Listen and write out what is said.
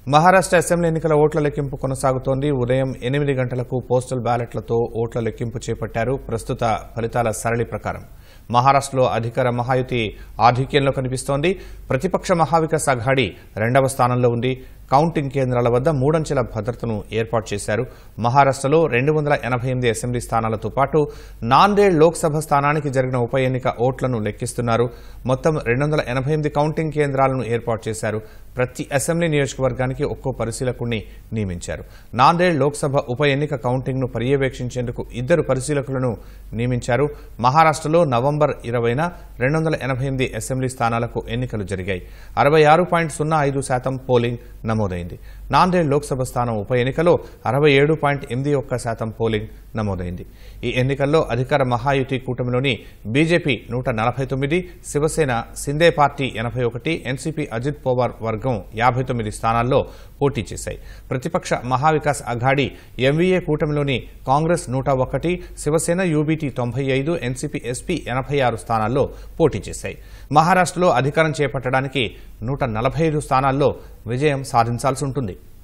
Maharashtra assembly ఎన్నికల ఓట్ల లెక్కింపు కొనసాగుతోంది. ఉదయం 8 గంటలకు పోస్టల్ బ్యాలెట్లతో ఓట్ల లెక్కింపు చేపట్టారు. ప్రస్తుత ఫలితాల సరళి ప్రకారం మహారాష్ట్రలో అధికార మహాయుతి ఆధిక్యంలో కనిపిస్తోంది. ప్రతిపక్ష మహావికాస్ అఘాడీ 2వ స్థానంలో ఉంది. కౌంటింగ్ కేంద్రాల వద్ద 3 అంచెల భద్రతను ఏర్పాటు చేశారు. మహారాష్ట్రలో 288 అసెంబ్లీ స్థానాలతో పాటు నాందేడ్ లోక్సభ స్థానానికి జరిగిన ఉప ఎన్నిక ఓట్లను లెక్కిస్తున్నారు. మొత్తం 288 కౌంటింగ్ కేంద్రాలను ఏర్పాటు చేశారు. ప్రతి అసెంబ్లీ నియోజకవర్గానికి ఒక్కో పరిశీలకుడిని నియమించారు. నాందేడ్ లోక్సభ ఉప ఎన్నిక కౌంటింగ్ను పర్యవేక్షించేందుకు 2 పరిశీలకులను నియమించారు. మహారాష్ట్రలో నవంబర్ 20న 288 అసెంబ్లీ స్థానాలకు ఎన్నికలు జరిగాయి. 66.05% పోలింగ్ నమోదైంది. నాందేడ్ లోక్సభ స్థానం ఉప ఎన్నికలో 67.81% పోలింగ్ నమోదైంది. ఈ ఎన్నికల్లో అధికార మహాయుతి కూటమిలోని BJP 149, Shiv Sena Shinde party 81, NCP Ajit Pawar వర్గం 59 స్థానాల్లో పోటీ చేశాయి. ప్రతిపక్ష మహావికాస్ అఘాడీ ఎంవీఏ కూటమిలోని Congress 101, Shiv Sena UBT 95, NCP SP 86 స్థానాల్లో పోటీ చేశాయి. మహారాష్ట్రలో అధికారం చేపట్టడానికి 145 స్థానాల్లో విజయం సాధించాల్సి ఉంటుంది.